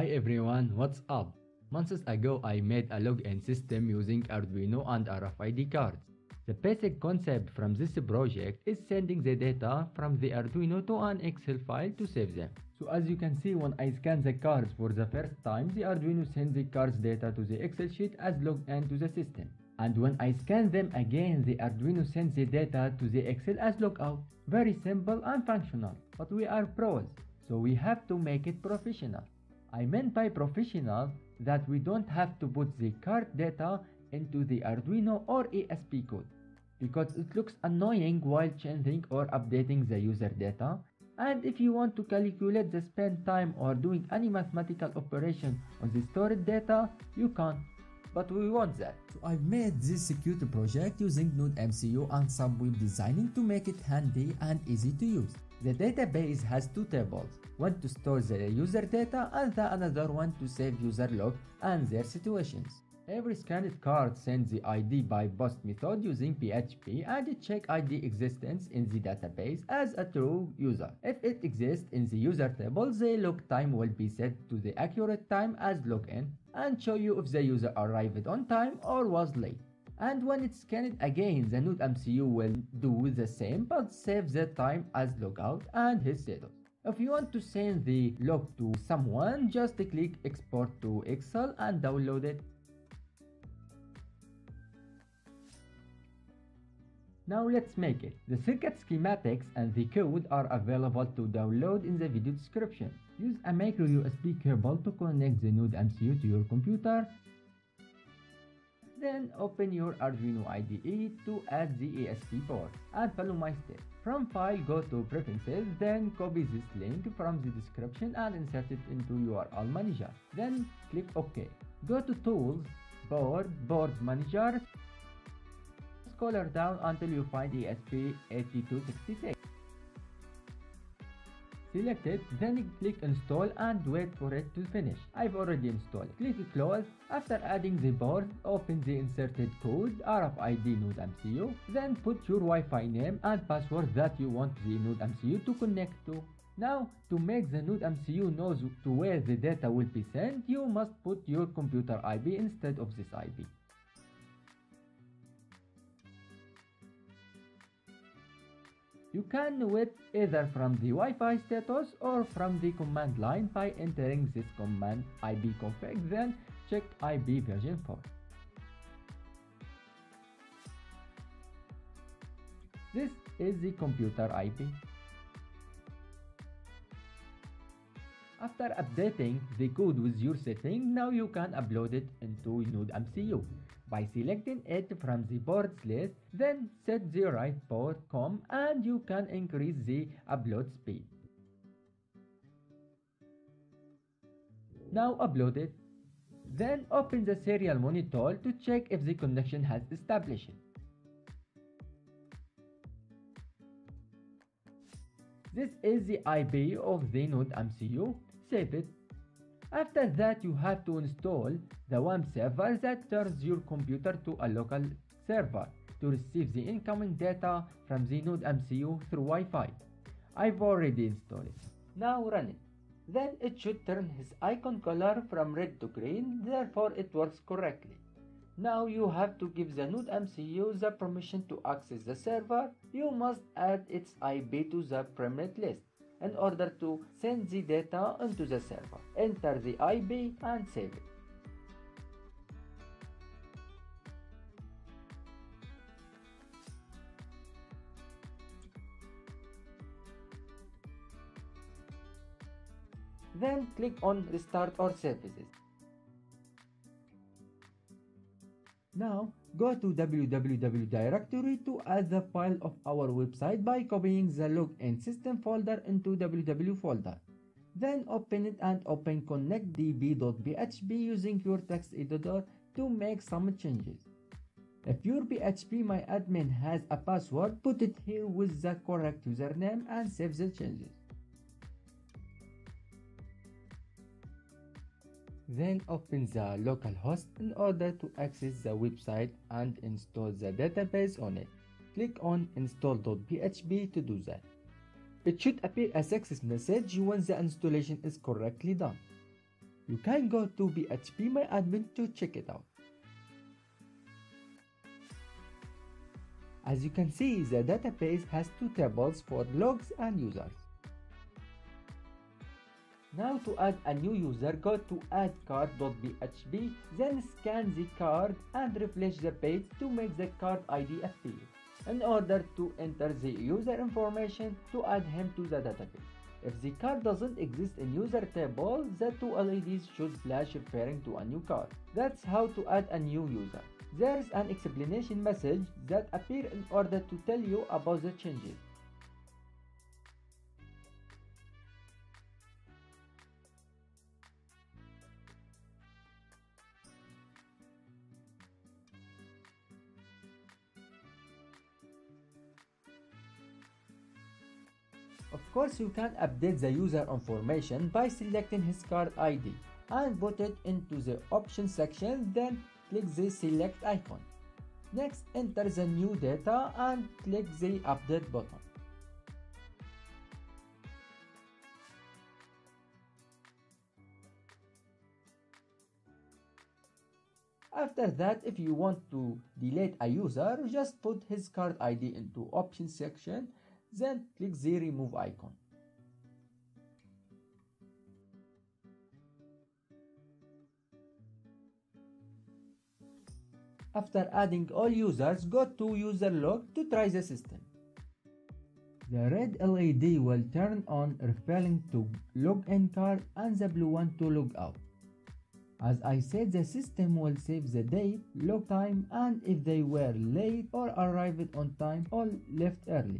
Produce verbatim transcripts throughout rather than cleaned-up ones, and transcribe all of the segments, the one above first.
Hi everyone, what's up? Months ago I made a login system using Arduino and R F I D cards. The basic concept from this project is sending the data from the Arduino to an Excel file to save them. So as you can see, when I scan the cards for the first time, the Arduino sends the cards data to the Excel sheet as logged into the system. And when I scan them again, the Arduino sends the data to the Excel as logout. Very simple and functional, but we are pros, so we have to make it professional. I meant by professional that we don't have to put the card data into the Arduino or E S P code, because it looks annoying while changing or updating the user data. And if you want to calculate the spend time or doing any mathematical operation on the stored data, you can, but we want that. So I've made this cute project using NodeMCU and some web designing to make it handy and easy to use. The database has two tables, one to store the user data and the another one to save user log and their situations. Every scanned card sends the I D by post method using P H P and it checks I D existence in the database as a true user. If it exists in the user table, the log time will be set to the accurate time as login and show you if the user arrived on time or was late. And when it's scanned again, the NodeMCU will do the same but save the time as logout and his status. If you want to send the log to someone, just click export to Excel and download it. Now let's make it. The circuit schematics and the code are available to download in the video description. Use a micro U S B cable to connect the NodeMCU to your computer. Then open your Arduino I D E to add the E S P port and follow my steps. From File, go to Preferences, then copy this link from the description and insert it into U R L Manager. Then click OK. Go to Tools, Board, Board Manager. Scroll down until you find E S P eighty-two sixty-six. Select it, then click install and wait for it to finish. I've already installed it. Click close. After adding the board, open the inserted code R F I D NodeMCU, then put your Wi-Fi name and password that you want the NodeMCU to connect to. Now, to make the NodeMCU knows to where the data will be sent, you must put your computer I P instead of this I P. You can know it either from the Wi-Fi status or from the command line by entering this command I P config, then check I P version four. This is the computer I P. After updating the code with your setting, now you can upload it into NodeMCU by selecting it from the boards list, then set the right port com and you can increase the upload speed. Now upload it. Then open the serial monitor to check if the connection has established. This is the I P of the NodeMCU. Save it. After that, you have to install the W A M server that turns your computer to a local server to receive the incoming data from the NodeMCU through Wi-Fi. I've already installed it. Now run it. Then it should turn his icon color from red to green, therefore it works correctly. Now you have to give the NodeMCU the permission to access the server. You must add its I P to the permit list in order to send the data into the server. Enter the I P and save it. Then click on Restart or Services. Now, go to w w w directory to add the file of our website by copying the login system folder into w w folder. Then open it and open connect d b dot p h p using your text editor to make some changes. If your P H P My Admin has a password, put it here with the correct username and save the changes. Then open the local host in order to access the website and install the database on it. Click on install dot p h p to do that. It should appear a success message when the installation is correctly done. You can go to P H P My Admin to check it out. As you can see, the database has two tables for logs and users. Now to add a new user, go to add card.php, then scan the card and refresh the page to make the card I D appear, in order to enter the user information to add him to the database. If the card doesn't exist in user table, the two L E Ds should flash referring to a new card. That's how to add a new user. There is an explanation message that appears in order to tell you about the changes. Of course, you can update the user information by selecting his card I D and put it into the options section, then click the select icon. Next, enter the new data and click the update button. After that, if you want to delete a user, just put his card I D into options section, then click the remove icon. After adding all users, go to user log to try the system. The red L E D will turn on referring to login card and the blue one to log out. As I said, the system will save the date, log time, and if they were late or arrived on time or left early.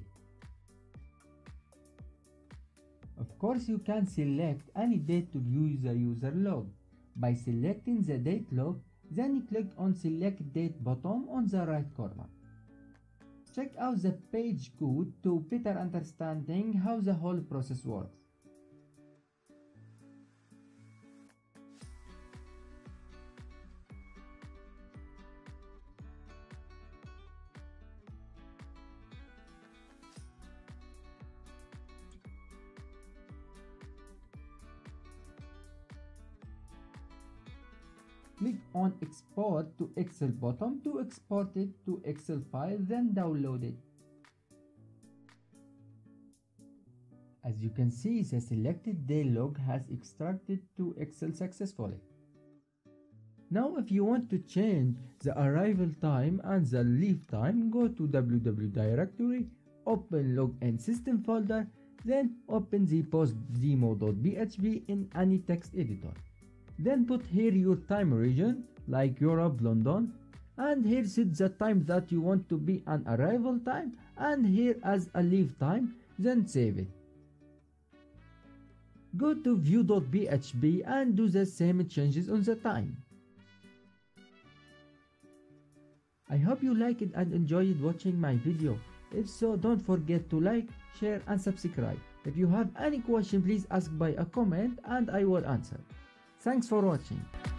Of course, you can select any date to view the user log. By selecting the date log, then click on select date button on the right corner. Check out the page code to better understanding how the whole process works. Click on Export to Excel button to export it to Excel file, then download it. As you can see, the selected day log has extracted to Excel successfully. Now if you want to change the arrival time and the leave time, go to W W directory, open login system folder, then open the post demo.php in any text editor. Then put here your time region, like Europe, London, and here set the time that you want to be an arrival time, and here as a leave time, then save it. Go to view.php and do the same changes on the time. I hope you liked it and enjoyed watching my video. If so, don't forget to like, share and subscribe. If you have any question, please ask by a comment and I will answer. Thanks for watching.